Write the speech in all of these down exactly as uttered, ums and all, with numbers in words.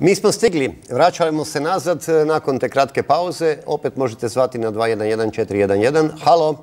Mi smo stigli, vraćamo se nazad nakon te kratke pauze. Opet možete zvati na dva jedan jedan četiri jedan jedan. Halo.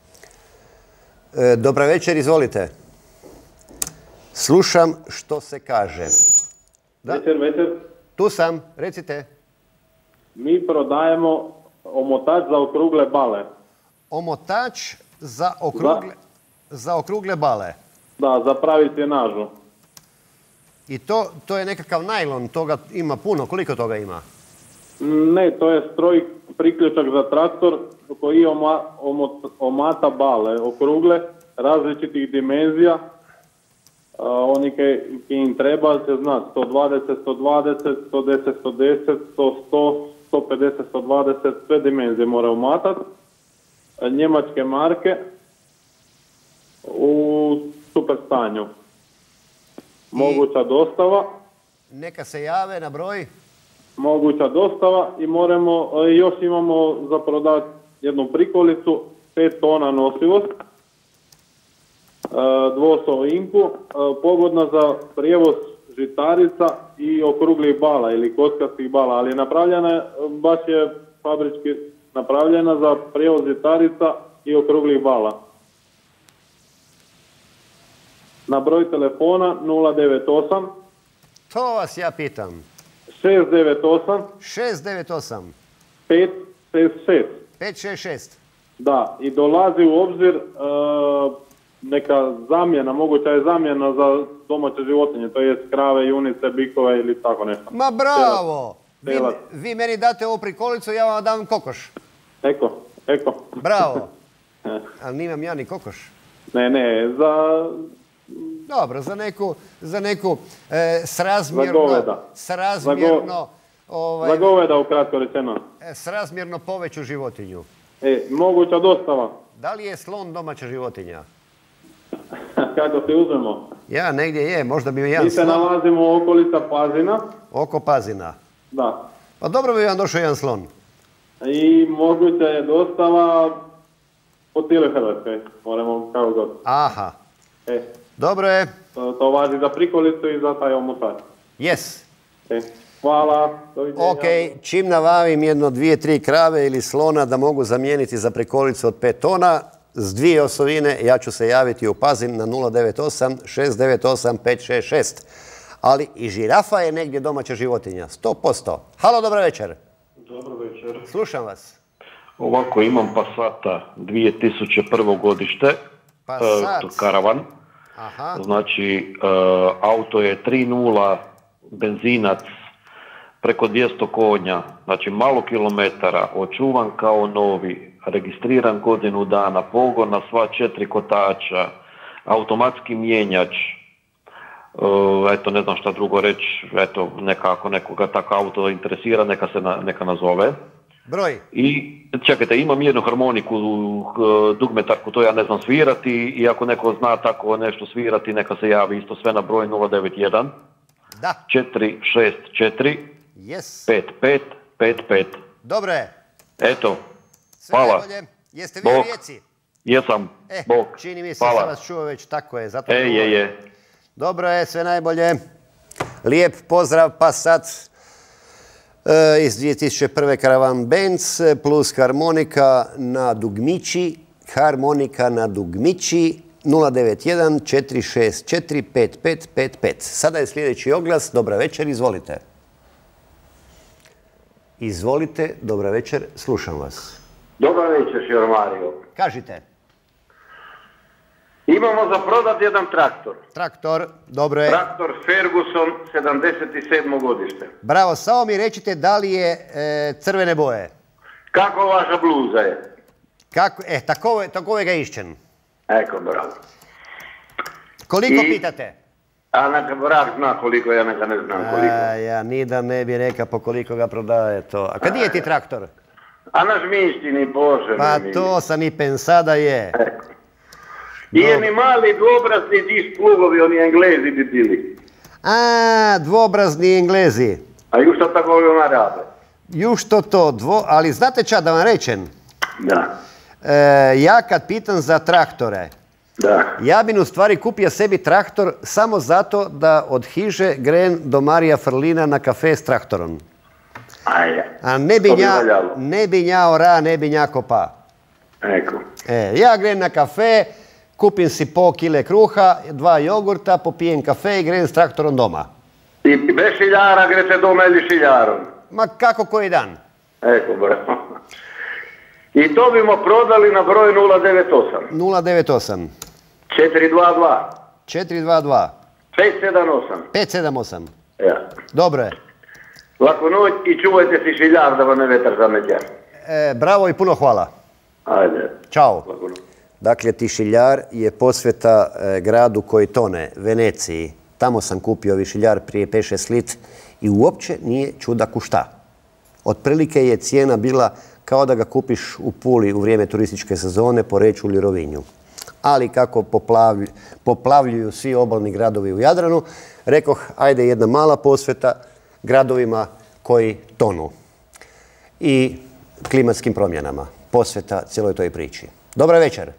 E, dobra večer, izvolite. Slušam što se kaže. Da? Večer, večer. Tu sam, recite. Mi prodajemo omotač za okrugle bale. Omotač za okrugle, za okrugle bale. Da, za pravi tjenažu. I to, to je nekakav najlon, toga ima puno. Koliko toga ima? Ne, to je stroj, priključak za traktor koji oma, omot, omata bale okrugle, različitih dimenzija. A, oni ki im treba se zna sto dvadeset, sto dvadeset, sto deset, sto deset, sto, sto, sto pedeset, sto dvadeset, sve dimenzije mora umatati. Njemačke marke u super stanju. Moguća dostava. Neka se jave na broj. Moguća dostava i moramo, još imamo za prodati jednu prikolicu, pet tona nosivost, dvosovinku, pogodna za prijevoz žitarica i okruglih bala ili kockastih bala, ali je napravljena, baš je fabrički napravljena za prijevoz žitarica i okruglih bala. Na broj telefona nula devet osam. To vas ja pitam. šest devet osam. šest devet osam. pet šest šest. pet šest šest. Da, i dolazi u obzir uh, neka zamjena, moguća je zamjena za domaće životinje, to je krave, junice, bikove ili tako nešto. Ma bravo! Vi, vi meni date ovu prikolicu, ja vam dam kokoš. Eko, eko. Bravo. Ali nimam ja ni kokoš. Ne, ne, za... Dobro, za neku, za neku e, srazmjerno... Za goveda. Srazmjerno... Za, go, ovaj, za goveda, ukratko rečeno. E, srazmjerno poveću životinju. E, moguća dostava. Da li je slon domaća životinja? Kako se uzmemo? Ja, negdje je, možda bi mi jedan Mi se slon... nalazimo u okolica Pazina. Oko Pazina. Da. Pa dobro bi vam došao jedan slon. I moguća je dostava po cijeloj Hrvatskoj. Moramo kako god. Aha. E. Dobro je. To, to važi za prikolicu i za taj omotač. Yes. E. Hvala. Doviđenja. Ok, čim navavim jedno, dvije, tri krave ili slona da mogu zamijeniti za prikolicu od pet tona, s dvije osovine ja ću se javiti u Pazin na nula devet osam šest devet osam pet šest šest. Ali i žirafa je negdje domaća životinja, sto posto. Halo, dobra večer. Dobro večer. Slušam vas. Ovako, imam Passata dvije tisuće prvo godište, Passat. uh, karavan. Aha. Znači, uh, auto je tri nula, benzinac, preko dvjesto konja, znači malo kilometara, očuvan kao novi, registriran godinu dana, pogon na sva četiri kotača, automatski mijenjač, uh, eto ne znam šta drugo reći, eto nekako nekoga tako auto interesira, neka se na, neka nazove. Broj. I čekajte, imam jednu harmoniku, dugmetarku, to ja ne znam svirati i ako neko zna tako nešto svirati, neka se javi isto sve na broj nula devet jedan Da. četiri šest četiri Yes. pet pet pet pet. Dobro je. Eto, Sve hvala. najbolje. Jeste vi u Bog. Rijeci? Jesam, E, Bog. čini mi se Hvala. sam vas čuo već, tako je. Zato E, je, je. Dobro je, sve najbolje. Lijep pozdrav, Passat e, iz dvije tisuće prve karavan Benz plus harmonika na dugmići. Harmonika na dugmići nula devet jedan četiri šest četiri pet pet pet pet. Sada je sljedeći oglas. Dobra večer, izvolite. Izvolite, dobra večer, slušam vas. Dobar večer, Šjor Mario. Kažite. Imamo za prodat jedan traktor. Traktor, dobro je. Traktor Ferguson, sedamdeset sedmo godište. Bravo, samo mi recite da li je e, crvene boje. Kako vaša bluza je? Kako, e, takove, takove ga išćen. Eko, bravo. Koliko I- pitate? A neka vrag zna koliko, ja neka ne znam koliko. A, ja, ni da ne bi reka po koliko ga prodaje to. A kad je ti traktor? A naš mištini, Bože. Pa mili. to sam i pensada je. Eko. I jedni mali dvobrazni diš plugovi, oni Englezi bi bili. A, dvobrazni Englezi. A ju što tako ona rade? Ju što to, dvo, ali znate ča da vam rečem? Da. E, ja kad pitam za traktore, Da. Ja bi u stvari kupio sebi traktor samo zato da od hiže gren do Marija Frlina na kafe s traktorom. Ajde. A ne bi, To bi nja, valjalo. ne bi njao ra, ne bi njako pa. Eko. E, ja gren na kafe, kupim si po kile kruha, dva jogurta, popijem kafe i gren s traktorom doma. I bez šiljara grete doma ili šiljarom? Ma kako koji dan? Eko, bravo. I to bimo prodali na broj nula devet osam. nula devet osam četiri dva dva. četiri dva dva pet sedam osam. pet sedam osam. Ja. Dobro je. Laku noć i čuvajte si šiljar da vam ne vetar zameđa. E, bravo i puno hvala. Ajde. Ćao. Laku noć. Dakle, Tišiljar je posveta e, gradu koji tone, Veneciji. Tamo sam kupio Višiljar prije pet šest lit i uopće nije čudaku šta. Otprilike je cijena bila kao da ga kupiš u Puli u vrijeme turističke sezone, Poreču ili Rovinju. Ali kako poplavlj, poplavljuju svi obalni gradovi u Jadranu, rekoh, ajde jedna mala posveta gradovima koji tonu. I klimatskim promjenama. Posveta cijeloj toj priči. Dobar večer.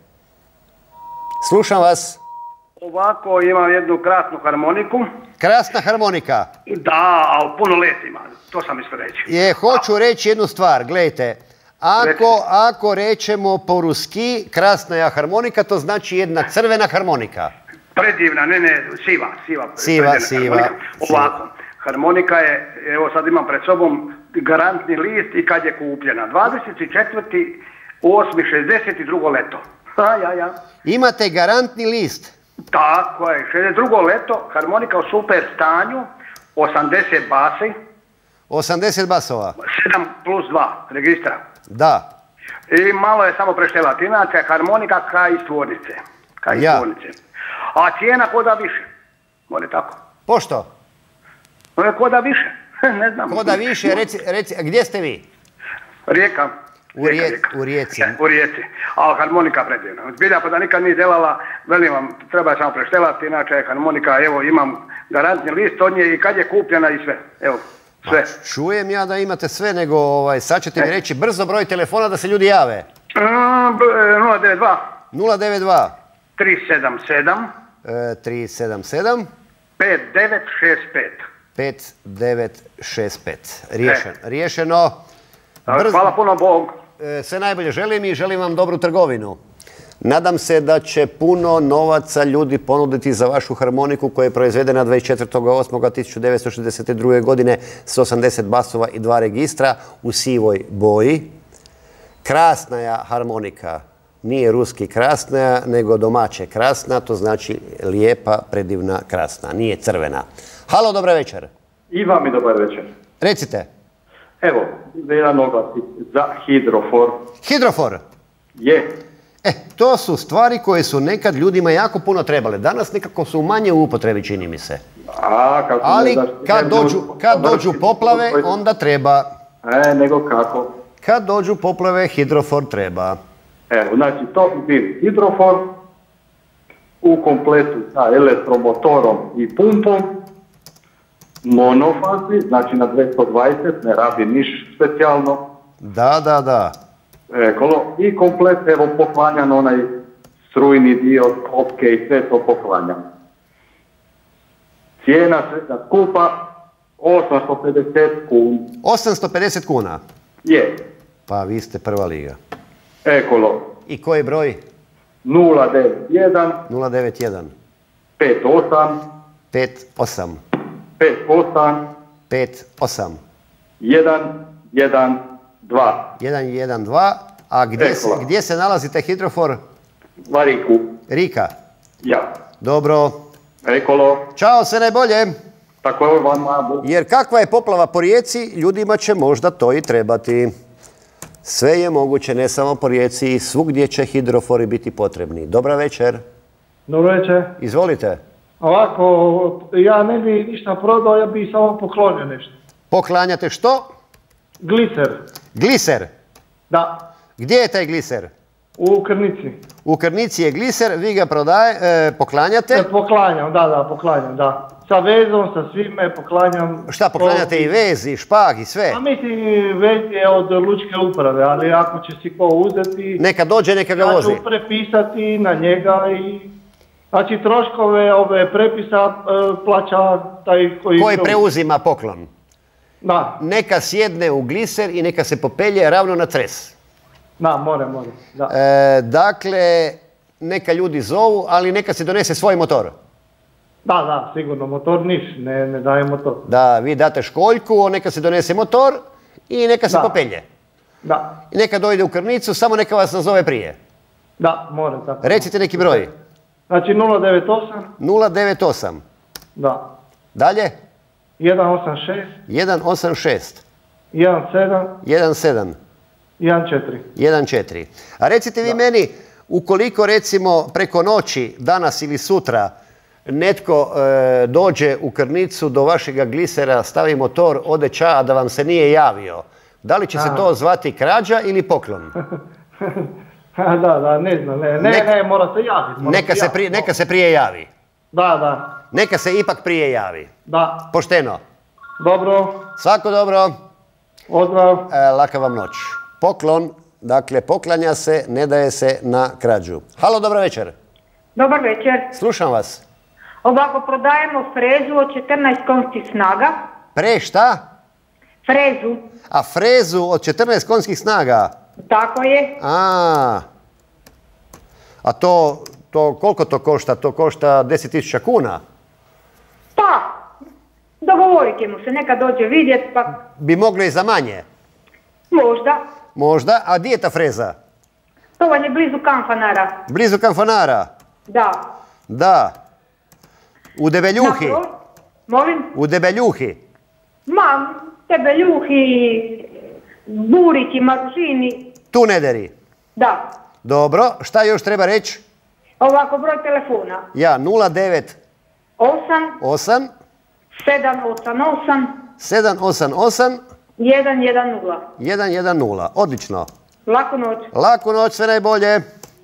Slušam vas. Ovako imam jednu krasnu harmoniku. Krasna harmonika. Da, ali puno let ima. To sam isto reći. Je, hoću reći jednu stvar. Gledajte, ako, ako rečemo po ruski krasna je harmonika, to znači jedna crvena harmonika. Predivna, ne, ne, siva, siva. Siva, predivna siva, harmonika. Ovako, harmonika je, evo sad imam pred sobom garantni list i kad je kupljena. dvadeset četvrti osmi šezdeset drugo leto. Ha, ja, ja. Imate garantni list. Tako je, šezdeset drugo leto, harmonika u super stanju, osamdeset basi, osamdeset basova. sedam plus dva registra. Da. I malo je samo preštelati. Inače, harmonika ka iz tvornice. Ka iz Ja. tvornice. A cijena koda više. Mora tako. Pošto? E, Koda više. Ne znam. Koda više, reci, reci, a gdje ste vi? Rijeka. U Rije- u Rijeci. E, u Rijeci. A harmonika predivna. Zbilja pa da nikad nije delala, velim vam, treba je samo preštelati, inače harmonika, evo imam garantni list od nje i kad je kupljena i sve. Evo, sve. Čujem ja da imate sve, nego ovaj, sad ćete mi reći brzo broj telefona da se ljudi jave. Mm, b- e, nula devet dva nula devet dva tri sedam sedam tri sedam sedam pet devet šest pet. pet devet šest pet. Riješeno. Riješeno. Brzo- Hvala puno Bog. E, Sve najbolje želim i želim vam dobru trgovinu. Nadam se da će puno novaca ljudi ponuditi za vašu harmoniku koja je proizvedena dvadeset četvrtog osmog tisuću devetsto šezdeset druge godine s osamdeset basova i dva registra u sivoj boji. Krasna je harmonika. Nije ruski krasna, nego domaće krasna, to znači lijepa, predivna, krasna. Nije crvena. Halo, dobar večer. I vam i dobar večer. Recite. Evo, jedan oglasnik za hidrofor Hidrofor. je, E, to su stvari koje su nekad ljudima jako puno trebale. Danas nekako su manje u upotrebi, čini mi se. a kako ne Ali znaš, kad ne dođu, znam, kad vrši- dođu poplave, onda treba. E, nego kako. Kad dođu poplave, hidrofor treba. Evo, znači to bi hidrofor u kompletu sa elektromotorom i pumpom, monofazi, znači na dvjesto dvadeset, ne radi niš specijalno, Da, da, da. e, kolo, i komplet, evo, poklanjan onaj strujni dio, topke i sve to poklanjam. Cijena svega skupa osamsto pedeset kun. osamsto pedeset kuna. Je, Pa vi ste prva liga. ekolo, I koji broj? nula devet jedan nula devet jedan pet osam pet osam pet osam pet osam jedan jedan dva. jedan jedan dva. A gdje se, Ekolo. gdje se nalazi taj hidrofor? Variku, Rika. ja. Dobro. Ekolo, Ćao, sve najbolje. tako je vama. Jer kakva je poplava po Rijeci, ljudima će možda to i trebati. Sve je moguće, ne samo po Rijeci, i svugdje će hidrofori biti potrebni. Dobra večer. Dobro večer. Izvolite. Ovako, ja ne bi ništa prodao, ja bi samo poklonio nešto. Poklanjate što? Gliser. Gliser. Da. Gdje je taj gliser? U Krnici. U Krnici je gliser, vi ga prodaje, e, poklanjate. E, poklanjam, da, da, poklanjam, da. Sa vezom, sa svime poklanjam. Šta, poklanjate i vez, i špag, i sve? A mislim, vez je od lučke uprave, ali ako će si ko uzeti... Neka dođe, neka ga vozi. Ja ću prepisati na njega i... Znači, troškove ove prepisa e, plaća taj koji... Koji preuzima poklon. Da. Neka sjedne u gliser i neka se popelje ravno na Cres. Da, more, more, da. E, dakle, neka ljudi zovu, ali neka se donese svoj motor. Da, da, sigurno, motor niš, ne, ne daje motor. Da, vi date školjku, neka se donese motor i neka se Da. popelje. Da, I neka dojde u Krnicu, samo neka vas nazove prije. da, more, tako. Recite neki broj. Znači, nula devet osam, nula devet osam. da, Dalje? jedan osam šest, jedan osam šest. jedan sedam, jedan sedam. jedan četiri. jedan četiri. A recite vi meni, ukoliko recimo preko noći, danas ili sutra, netko e, dođe u Krnicu do vašega glisera, stavi motor, ode ča, a da vam se nije javio, da li će se to zvati krađa ili poklon? Da, da, ne znam, ne, ne, Neka- ne, mora se javiti. mora Neka se, javiti. prije, neka se prije javi. Da, da, Neka se ipak prije javi. da, Pošteno. dobro, Svako dobro. pozdrav. E, laka vam noć. Poklon, dakle, poklanja se, ne daje se na krađu. Halo, dobro večer. Dobar večer. Slušam vas. Ovako prodajemo frezu od četrnaest konjskih snaga. Pre šta? Frezu, A frezu od četrnaest konjskih snaga. tako je. A, a to, to, koliko to košta? To košta deset tisuća kuna. Pa, dogovorit ćemo se, neka dođe vidjet, pa Bi moglo i za manje. možda. Možda. A di je ta freza? To vam je blizu Kanfanara. Blizu Kanfanara. Da. Da. U Debeljuhi. Na pro- Molim? U Debeljuhi. Ma, Debeljuhi, Burići, Maržini. Tu ne deri. Da. Dobro. Šta još treba reći? Ovako, broj telefona. Ja, nula devet osam, osam sedam osam osam, sedam osam osam jedan jedan nula. jedan jedan nula. Odlično. Laku noć. Laku noć, sve najbolje.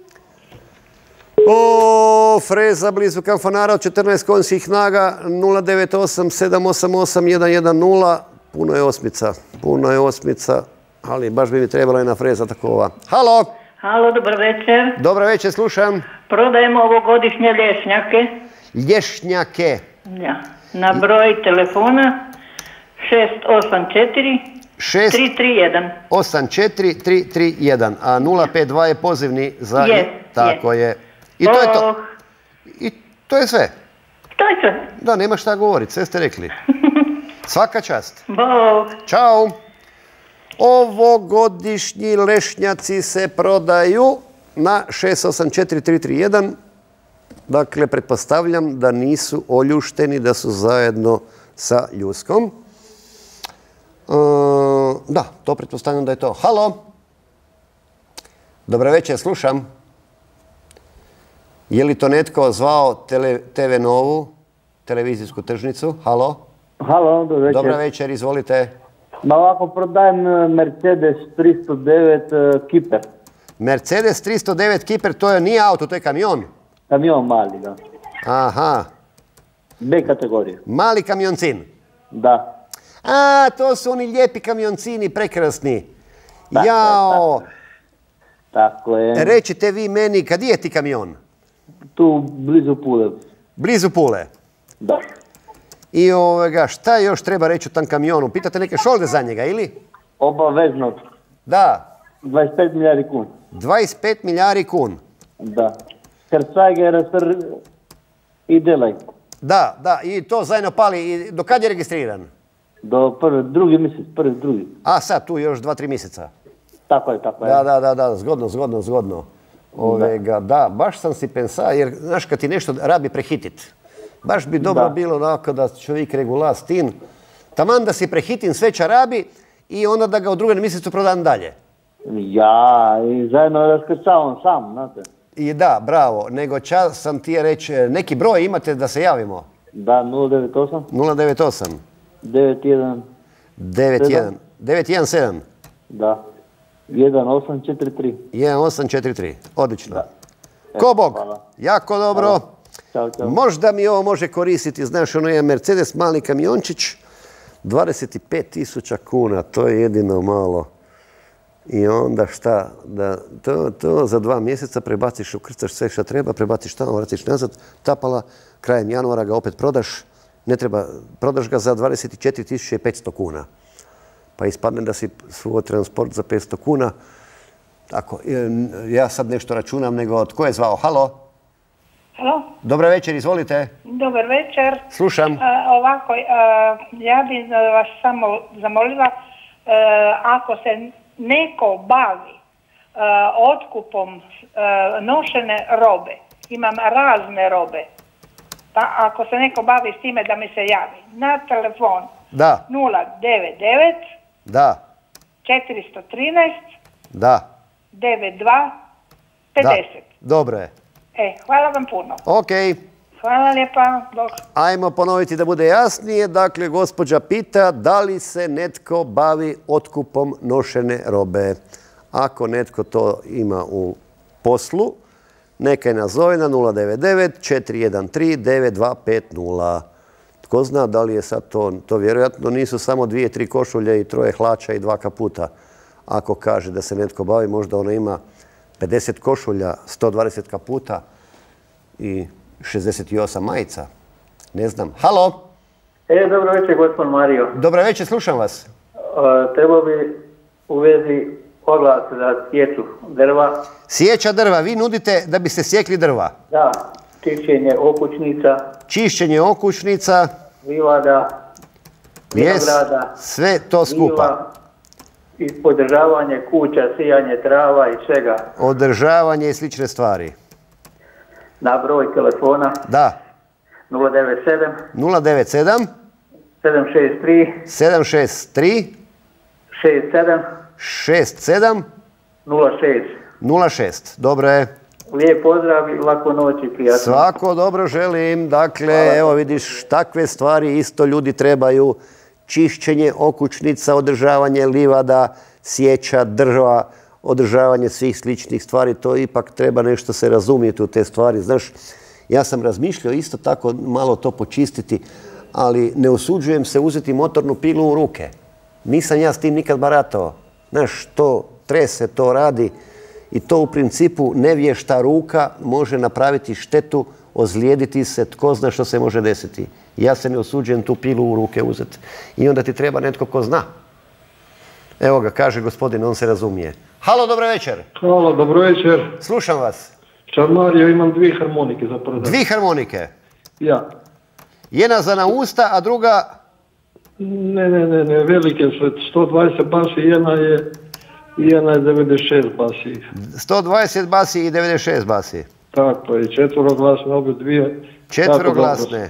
O, freza blizu Kanfanara od četrnaest konjskih snaga, nula devet osam sedam osam osam jedan jedan nula. Puno je osmica, puno je osmica, ali baš bi mi trebala jedna freza takova. Halo, Halo, dobar večer. dobro večer, slušam. Prodajemo ovogodišnje lješnjake. Lješnjake. Ja. Na broj telefona šest osam četiri šest tri tri jedan. osam četiri tri tri jedan, a nula pet dva je pozivni za... Je, Tako je. I to je to. Oh, I to je sve. to je sve. Da, nema šta govoriti, sve ste rekli. Svaka čast. Bog. Ćao. Ovogodišnji lešnjaci se prodaju na šest osam četiri tri tri jedan. Dakle, pretpostavljam da nisu oljušteni, da su zajedno sa ljuskom. E, da, to pretpostavljam da je to. Halo. Dobro večer, slušam. Je li to netko zvao tele, te ve Novu, televizijsku tržnicu? Halo. Halo, dobro večer. Dobro večer, izvolite. Ma ovako prodajem Mercedes tristo devet uh, Kiper. Mercedes tristo devet Kiper, to je nije auto, to je kamion. Kamion mali, da. Aha, B kategorije. mali kamioncin. Da. A, to su oni lijepi kamioncini, prekrasni. Tako je, Jao, Tako je. recite vi meni, kad je ti kamion? Tu blizu Pule. Blizu Pule. Da. I ovoga, šta još treba reći o tam kamionu? Pitate neke šolde za njega, ili? Obavezno. Da, dvadeset pet milijardi kun. dvadeset pet milijari kun. Da. Hercajger sr i Delaj. Da, da, i to zajedno pali. I do kad je registriran? Do prvi, drugi mjesec, prvi, drugi. A sad, tu još dva, tri mjeseca. Tako je, tako je. Da, da, da, da, zgodno, zgodno, zgodno. Ovega, da, baš sam si pensa, jer, znaš, kad ti nešto rabi prehitit, baš bi dobro Da. bilo onako da čovjek regula s tim, taman da si prehitin sve čarabi i onda da ga u drugom mjesecu prodam dalje. Ja, i zajedno raskrcavam sam, znate. I da, bravo, nego čas sam ti je reći, neki broj imate da se javimo? Da, nula devet osam nula devet osam devet jedan devet jedan devet jedan sedam. Da. jedan osam četiri tri. jedan osam četiri tri, odlično. Ko Bog, jako dobro. Ćao, čao. Možda mi ovo može koristiti, znaš, ono je Mercedes, mali kamiončić, dvadeset pet tisuća kuna, to je jedino malo. I onda šta, da to, to za dva mjeseca prebaciš, ukrcaš sve što treba, prebaciš tamo, vraciš nazad, tapala, krajem januara ga opet prodaš, ne treba, prodaš ga za dvadeset četiri tisuće petsto kuna. Pa ispadne da si svoj transport za petsto kuna. Tako, ja sad nešto računam, nego tko je zvao? Halo? Halo? Dobar večer, izvolite. Dobar večer. Slušam. A, ovako, a, ja bih vas samo zamolila, a, ako se neko bavi a, otkupom a, nošene robe, imam razne robe, pa ako se neko bavi s time da mi se javi, na telefon Da. nula devet devet Da. četiristo trinaest Da. devedeset dva pedeset. Da. Dobro je. E, hvala vam puno. Ok. Hvala lijepa. Bog. Ajmo ponoviti da bude jasnije. Dakle, gospođa pita da li se netko bavi otkupom nošene robe. Ako netko to ima u poslu, neka je nazove na nula devet devet četiri jedan tri devet dva pet nula. Tko zna da li je sad to, to vjerojatno nisu samo dvije, tri košulje i troje hlača i dva kaputa. Ako kaže da se netko bavi, možda ona ima pedeset košulja, sto dvadeset kaputa i šezdeset osam majica. Ne znam. Halo? E, dobro večer, gospodin Mario. Dobro večer, slušam vas. Uh, trebao bi u vezi oglas za sjeću drva. Sjeća drva. Vi nudite da biste sjekli drva? Da, čišćenje okućnica. Čišćenje okućnica. Livada, vinograda. Sve to skupa. I podržavanje kuća, sijanje trava i svega. Održavanje i slične stvari. Na broj telefona. Da. nula devet sedam. nula devet sedam. sedam šest tri. sedam šest tri. šest sedam. šest sedam. nula šest. nula šest. Dobro je. Lijep pozdrav i laku noć i prijatno. Svako dobro želim. Dakle, evo vidiš, takve stvari isto ljudi trebaju. Čišćenje okućnica, održavanje livada, sjeća drva, održavanje svih sličnih stvari. To ipak treba nešto se razumjeti u te stvari. Znaš, ja sam razmišljao isto tako malo to počistiti, ali ne usuđujem se uzeti motornu pilu u ruke. Nisam ja s tim nikad baratao. Znaš, to trese, to radi i to u principu nevješta ruka može napraviti štetu, ozlijediti se, tko zna što se može desiti. Ja se ne osuđujem tu pilu u ruke uzeti. I onda ti treba netko ko zna. Evo ga, kaže gospodin, on se razumije. Halo, dobro večer. Halo, dobro večer. Slušam vas. Čar Mario, imam dvije harmonike za prodati. Dvije harmonike? Ja. Jedna za na usta, a druga? Ne, ne, ne, ne, velike su, sto dvadeset basi, jedna je, jedna je devedeset šest basi. sto dvadeset basi i devedeset šest basi. Tako je, četvroglasne, obje dvije. Četvroglasne.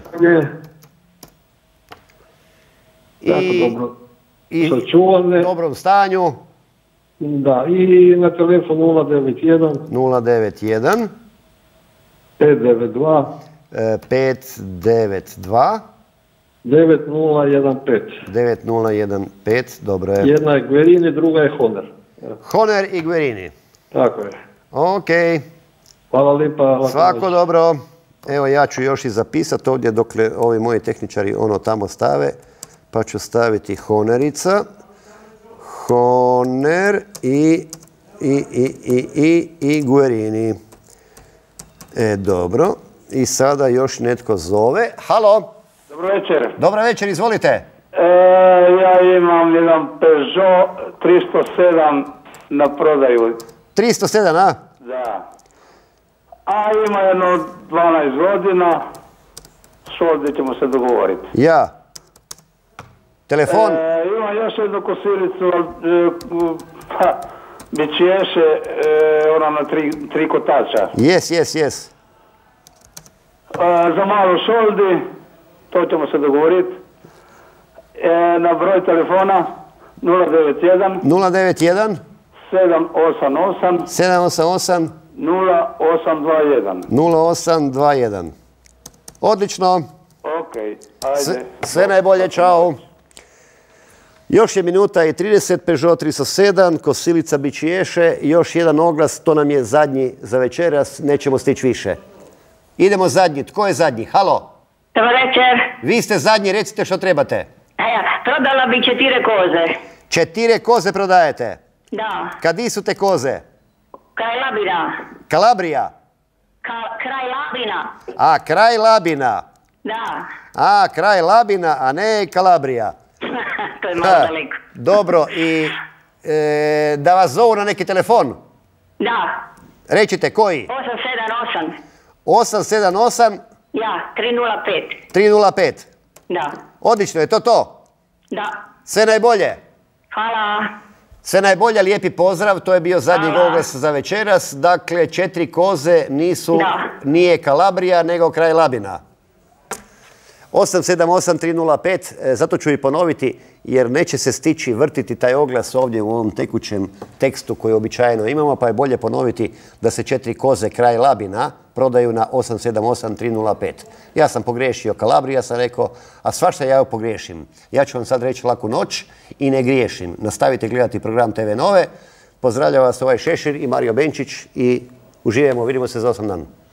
I, dobro. I sačuvane. U dobrom stanju. Da, i na telefon nula devet jedan. nula devet jedan. pet devet dva. pet devet dva. devet nula jedan pet. devet nula jedan pet, dobro je. Jedna je Guerini, druga je Honer. Honer i Guerini. Tako je. Ok. Hvala lijepa. Svako dobro. Evo ja ću još i zapisati ovdje dokle ovi moji tehničari ono tamo stave. Pa ću staviti Honerica. Honer i, i, i, i, i, i Guerini. E, dobro. I sada još netko zove. Halo. Dobro večer. Dobro večer, izvolite. E, ja imam jedan Peugeot tristo sedam na prodaju. tristo sedam, a? Da. A ima jedno dvanaest godina. Ovdje ćemo se dogovoriti. Ja. Telefon? E, imam još jednu kosilicu, pa, bićeše, e, ona na tri, tri kotača. Jes, jes, jes. E, za malo šoldi, to ćemo se dogovoriti. E, na broj telefona nula devet jedan. nula devet jedan. sedam osam osam. sedam osam osam. nula osam dva jedan. nula osam dva jedan. Odlično. Ok, ajde. Sve, sve najbolje, čao. Još je minuta i trideset, Peugeot tristo sedam, Kosilica Bičiješe, još jedan oglas, to nam je zadnji za večeras, nećemo stići više. Idemo zadnji, tko je zadnji? Halo? Dobar večer. Vi ste zadnji, recite što trebate. Eja, prodala bi četiri koze. Četiri koze prodajete? Da. Kadi su te koze? Kraj Labina. Kalabrija? Ka- kraj Labina. A, kraj Labina. Da. A, kraj Labina, a ne Kalabrija. To je malo daleko. Dobro, i e, da vas zovu na neki telefon? Da. Recite, koji? osam sedam osam. osam sedam osam? Ja, tri nula pet. tri nula pet. Da. Odlično, je to to? Da. Sve najbolje. Hvala. Sve najbolje, lijepi pozdrav, to je bio zadnji Hvala. oglas za večeras. Dakle, četiri koze nisu, Da. nije Kalabrija, nego kraj Labina. osam sedam osam tri nula pet, e, zato ću i ponoviti, jer neće se stići vrtiti taj oglas ovdje u ovom tekućem tekstu koji običajno imamo, pa je bolje ponoviti da se četiri koze kraj Labina prodaju na osam sedam osam tri nula pet. Ja sam pogriješio Kalabrija, sam rekao, a svašta ja pogriješim. Ja ću vam sad reći laku noć i ne griješim. Nastavite gledati program T V Nove. Pozdravljam vas ovaj Šešir i Mario Benčić i uživajmo, vidimo se za osam dana.